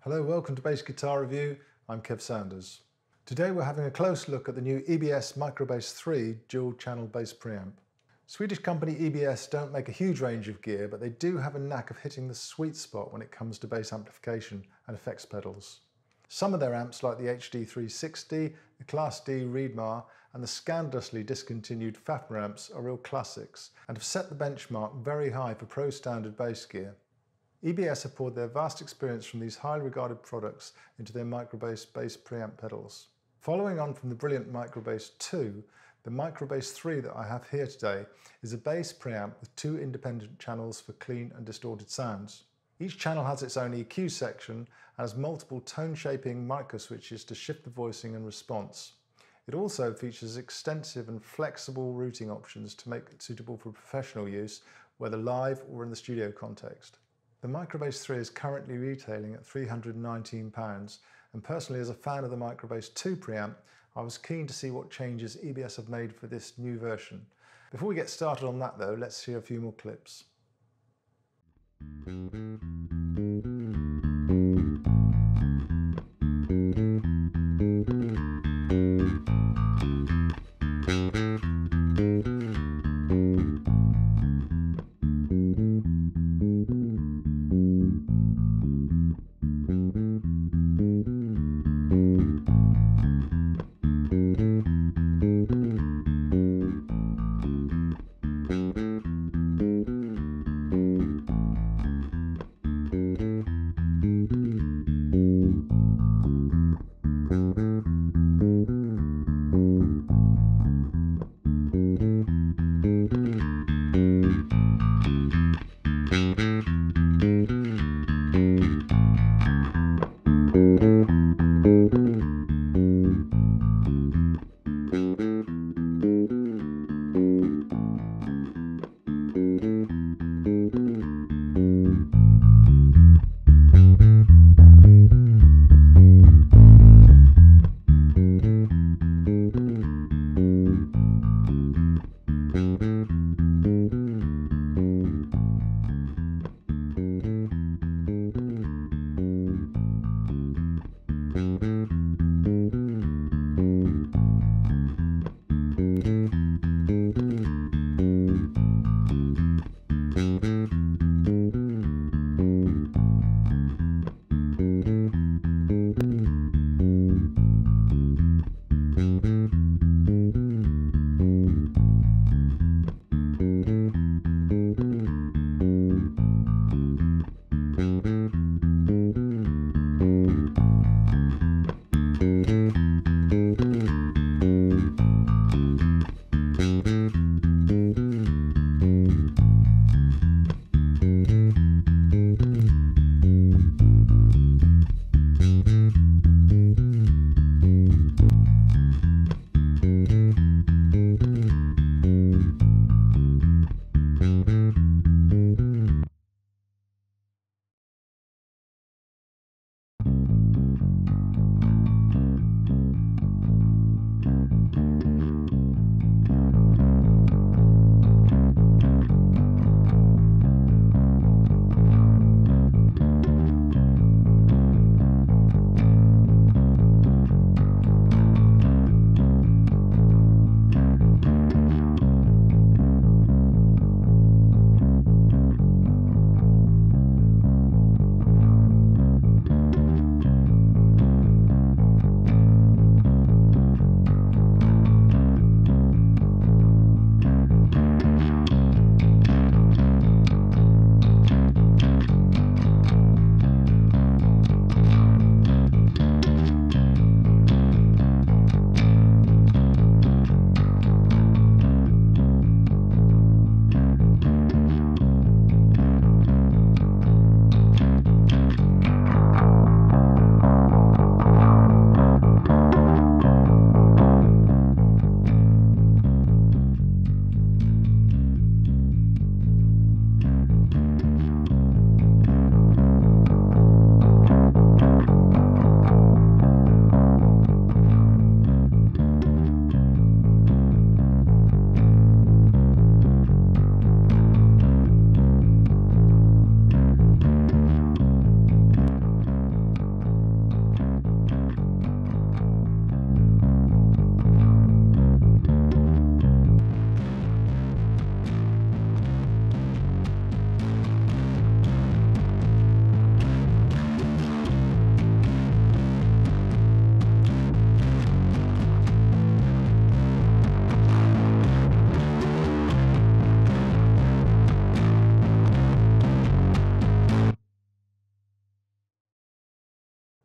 Hello, welcome to Bass Guitar Review. I'm Kev Sanders. Today we're having a close look at the new EBS MicroBass 3 dual channel bass preamp. Swedish company EBS don't make a huge range of gear, but they do have a knack of hitting the sweet spot when it comes to bass amplification and effects pedals. Some of their amps, like the HD360, the Class D Reedmar and the scandalously discontinued Fafner amps, are real classics and have set the benchmark very high for pro standard bass gear. EBS have poured their vast experience from these highly regarded products into their MicroBass bass preamp pedals. Following on from the brilliant MicroBass 2, the MicroBass 3 that I have here today is a bass preamp with two independent channels for clean and distorted sounds. Each channel has its own EQ section and has multiple tone shaping micro switches to shift the voicing and response. It also features extensive and flexible routing options to make it suitable for professional use, whether live or in the studio context. The MicroBass 3 is currently retailing at £319, and personally, as a fan of the MicroBass 2 preamp, I was keen to see what changes EBS have made for this new version. Before we get started on that though, let's hear a few more clips.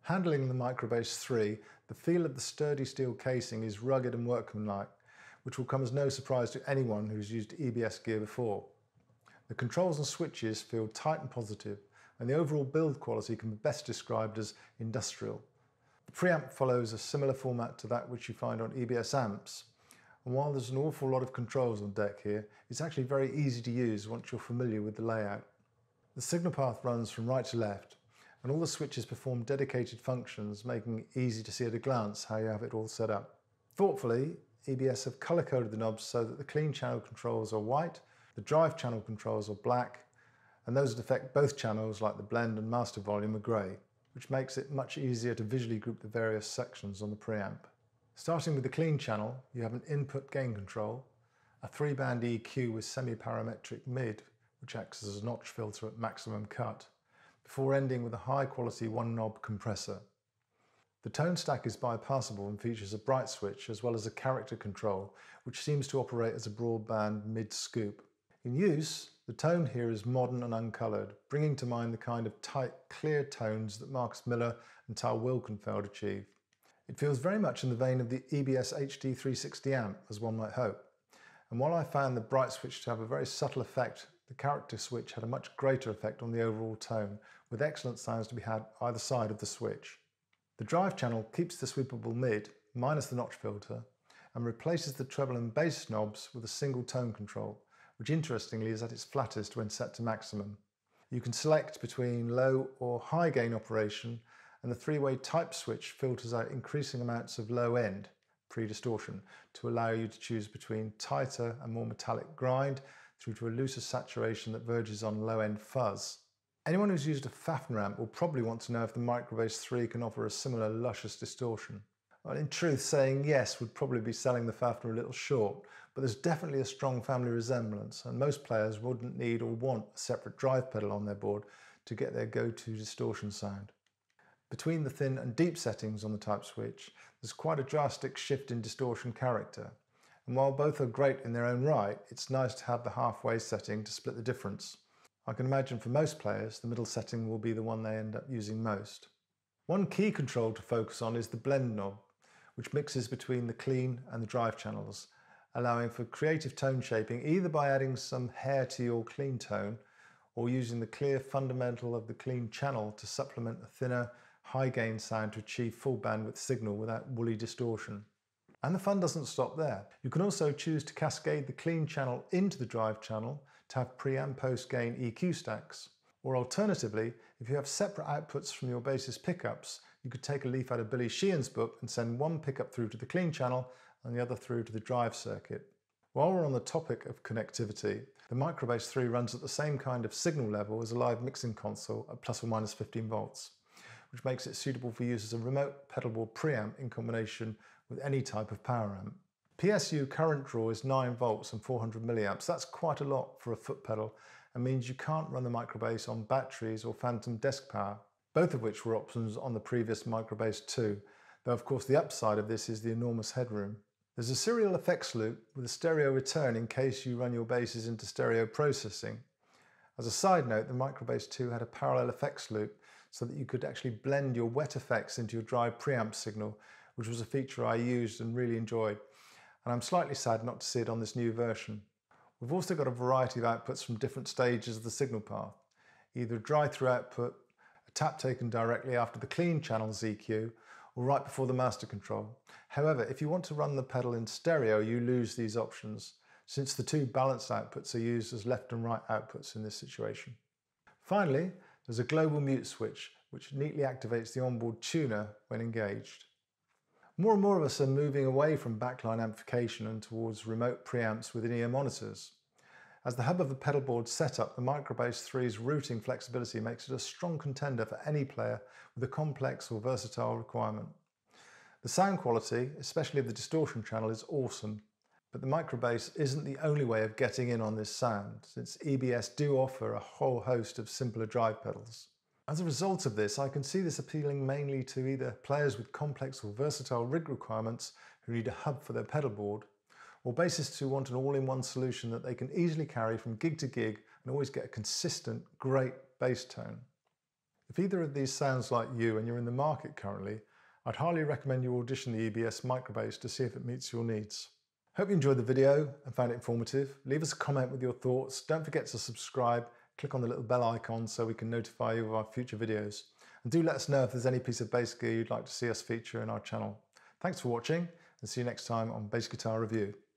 Handling the MicroBass 3, the feel of the sturdy steel casing is rugged and workmanlike, which will come as no surprise to anyone who's used EBS gear before. The controls and switches feel tight and positive, and the overall build quality can be best described as industrial. The preamp follows a similar format to that which you find on EBS amps, and while there's an awful lot of controls on deck here, it's actually very easy to use once you're familiar with the layout. The signal path runs from right to left, and all the switches perform dedicated functions, making it easy to see at a glance how you have it all set up. Thoughtfully, EBS have colour-coded the knobs so that the clean channel controls are white, the drive channel controls are black, and those that affect both channels, like the blend and master volume, are grey, which makes it much easier to visually group the various sections on the preamp. Starting with the clean channel, you have an input gain control, a 3-band EQ with semi-parametric mid, which acts as a notch filter at maximum cut, before ending with a high-quality one-knob compressor. The tone stack is bypassable and features a bright switch as well as a character control, which seems to operate as a broadband mid-scoop. In use, the tone here is modern and uncoloured, bringing to mind the kind of tight, clear tones that Marcus Miller and Tal Wilkenfeld achieved. It feels very much in the vein of the EBS HD360 amp, as one might hope. And while I found the bright switch to have a very subtle effect, the character switch had a much greater effect on the overall tone, with excellent sounds to be had either side of the switch. The drive channel keeps the sweepable mid, minus the notch filter, and replaces the treble and bass knobs with a single tone control, which interestingly is at its flattest when set to maximum. You can select between low or high gain operation, and the 3-way type switch filters out increasing amounts of low end, pre-distortion, to allow you to choose between tighter and more metallic grind through to a looser saturation that verges on low end fuzz. Anyone who's used a Fafner amp will probably want to know if the MicroBass 3 can offer a similar luscious distortion. Well, in truth, saying yes would probably be selling the Fafner a little short, but there's definitely a strong family resemblance, and most players wouldn't need or want a separate drive pedal on their board to get their go-to distortion sound. Between the thin and deep settings on the type switch, there's quite a drastic shift in distortion character. And while both are great in their own right, it's nice to have the halfway setting to split the difference. I can imagine for most players, the middle setting will be the one they end up using most. One key control to focus on is the blend knob, which mixes between the clean and the drive channels, allowing for creative tone shaping either by adding some hair to your clean tone or using the clear fundamental of the clean channel to supplement a thinner, high gain sound to achieve full bandwidth signal without woolly distortion. And the fun doesn't stop there. You can also choose to cascade the clean channel into the drive channel to have pre and post gain EQ stacks. Or alternatively, if you have separate outputs from your bass's pickups, you could take a leaf out of Billy Sheehan's book and send one pickup through to the clean channel and the other through to the drive circuit. While we're on the topic of connectivity, the MicroBass 3 runs at the same kind of signal level as a live mixing console at plus or minus 15 volts. Which makes it suitable for use as a remote pedalboard preamp in combination with any type of power amp. PSU current draw is 9 volts and 400 milliamps. That's quite a lot for a foot pedal and means you can't run the MicroBass on batteries or phantom desk power, both of which were options on the previous MicroBass 2, though of course the upside of this is the enormous headroom. There's a serial effects loop with a stereo return in case you run your basses into stereo processing. As a side note, the MicroBass 2 had a parallel effects loop so that you could actually blend your wet effects into your dry preamp signal, which was a feature I used and really enjoyed. And I'm slightly sad not to see it on this new version. We've also got a variety of outputs from different stages of the signal path, either a dry-through output, a tap taken directly after the clean channel's EQ, or right before the master control. However, if you want to run the pedal in stereo, you lose these options, since the two balanced outputs are used as left and right outputs in this situation. Finally, there's a global mute switch, which neatly activates the onboard tuner when engaged. More and more of us are moving away from backline amplification and towards remote preamps with in-ear monitors. As the hub of the pedalboard setup, the MicroBass 3's routing flexibility makes it a strong contender for any player with a complex or versatile requirement. The sound quality, especially of the distortion channel, is awesome. But the MicroBass isn't the only way of getting in on this sound, since EBS do offer a whole host of simpler drive pedals. As a result of this, I can see this appealing mainly to either players with complex or versatile rig requirements who need a hub for their pedalboard, or bassists who want an all-in-one solution that they can easily carry from gig to gig and always get a consistent, great bass tone. If either of these sounds like you and you're in the market currently, I'd highly recommend you audition the EBS MicroBass to see if it meets your needs. Hope you enjoyed the video and found it informative. Leave us a comment with your thoughts. Don't forget to subscribe. Click on the little bell icon so we can notify you of our future videos. And do let us know if there's any piece of bass gear you'd like to see us feature in our channel. Thanks for watching and see you next time on Bass Guitar Review.